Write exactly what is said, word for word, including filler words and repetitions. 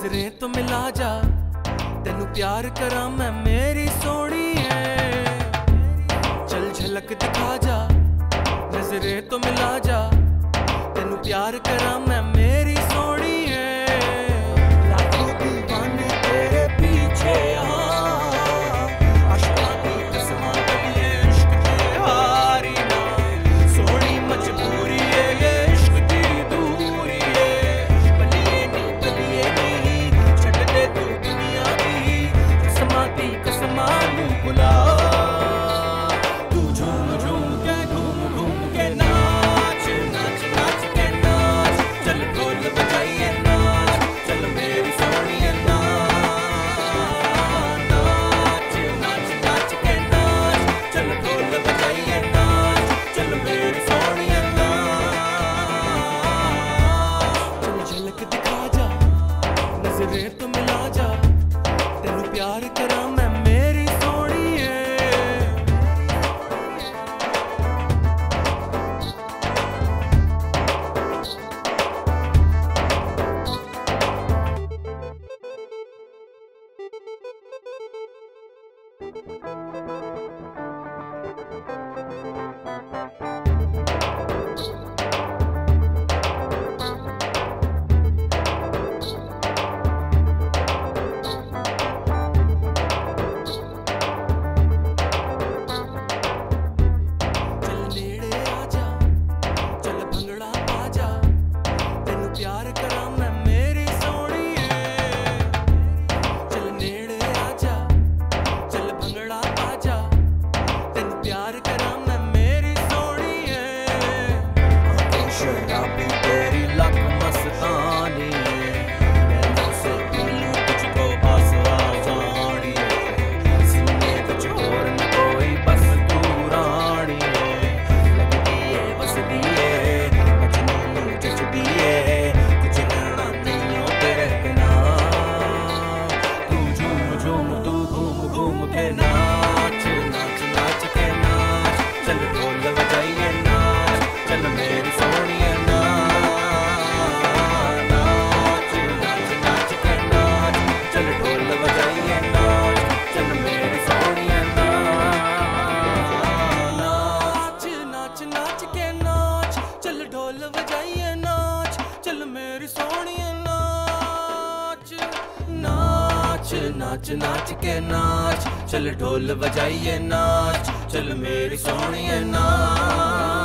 नजरें तो मिला जा, तेनू प्यार करा मैं मेरी सोनी है। चल झलक दिखा जा, नजरें तो मिला जा, तेनू प्यार करा मैं मेरी सोनी है। लाखों दीवाने तेरे पीछे आशिकां की कसमां ये इश्क की हारी ना, सोनी मजबूरी है ये इश्क की दूरी है। बलिए नी बलिए नी छड़ दे तू दुनिया दी, कसमां दी कसमां नू बुला। तू झूम झूम के घूम घूम के नाच नाच नाच के नाच, चल ढोल बजाइए नाच, चल मेरी सोनिया नाच नाच नाच के नाच, चल ढोल बजाइए नाच, चल मेरी सोनिया नाच। चल झलक दिखा जा, नजरें तो मिला जा, तेनू प्यार करा मैं मेरी सोनी है। चल नेड़े आजा, चल भंगड़ा बाजा, तेनू प्यार करा मैं मेरी सोनी है। चल नेड़े आजा, चल भंगड़ा बाजा, तेनू प्यार करा मैं मेरी सोनी है। आंखें शराबी तेरी लक मस्तानी है, नैनों से पी लूं तुझको बस आसानी है। सीने कुछ और न कोई बस तू रानी है, लगदी है बसदी है मजनू नू जचदी है, कुछ कहना नहीं हो तेरे बिना। तू झूम झूम तू घूम घूम के नाच नाच नाच के नाच, चल ढोल बजाइए नाच, चल मेरी सोनिया नाच नाच नाच के नाच, चल ढोल बजाइए नाच, चल मेरी सोनिया नाच नाच नाच के नाच, चल ढोल बजाइए नाच, चल मेरी सोनिया नाच नाच नाच नाच के नाच, चल ढोल बजाइए नाच, चल मेरी सोनिया नाच।